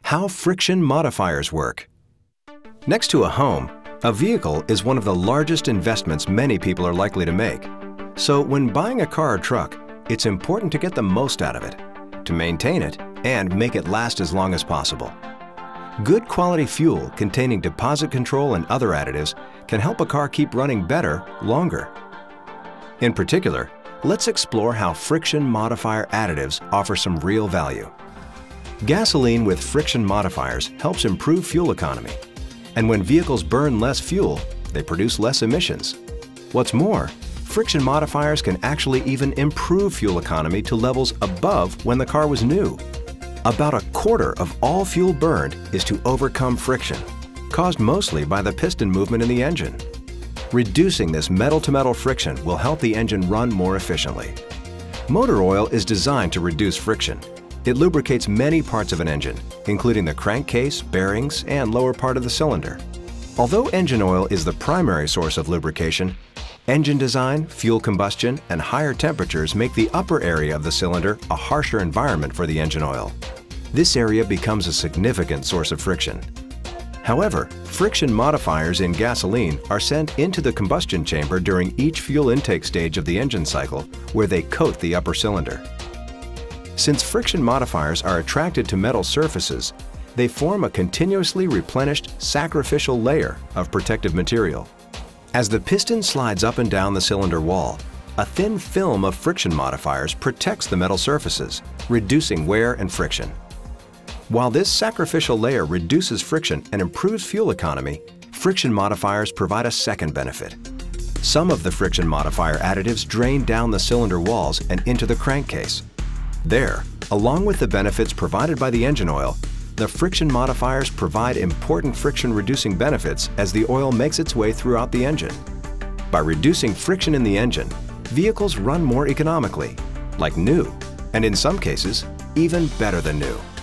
How friction modifiers work. Next to a home, a vehicle is one of the largest investments many people are likely to make. So when buying a car or truck, it's important to get the most out of it, to maintain it, and make it last as long as possible. Good quality fuel containing deposit control and other additives can help a car keep running better, longer. In particular, let's explore how friction modifier additives offer some real value. Gasoline with friction modifiers helps improve fuel economy. And when vehicles burn less fuel, they produce less emissions. What's more, friction modifiers can actually even improve fuel economy to levels above when the car was new. About a quarter of all fuel burned is to overcome friction, caused mostly by the piston movement in the engine. Reducing this metal-to-metal friction will help the engine run more efficiently. Motor oil is designed to reduce friction. It lubricates many parts of an engine, including the crankcase, bearings, and lower part of the cylinder. Although engine oil is the primary source of lubrication, engine design, fuel combustion, and higher temperatures make the upper area of the cylinder a harsher environment for the engine oil. This area becomes a significant source of friction. However, friction modifiers in gasoline are sent into the combustion chamber during each fuel intake stage of the engine cycle, where they coat the upper cylinder. Since friction modifiers are attracted to metal surfaces, they form a continuously replenished sacrificial layer of protective material. As the piston slides up and down the cylinder wall, a thin film of friction modifiers protects the metal surfaces, reducing wear and friction. While this sacrificial layer reduces friction and improves fuel economy, friction modifiers provide a second benefit. Some of the friction modifier additives drain down the cylinder walls and into the crankcase. There, along with the benefits provided by the engine oil, the friction modifiers provide important friction-reducing benefits as the oil makes its way throughout the engine. By reducing friction in the engine, vehicles run more economically, like new, and in some cases, even better than new.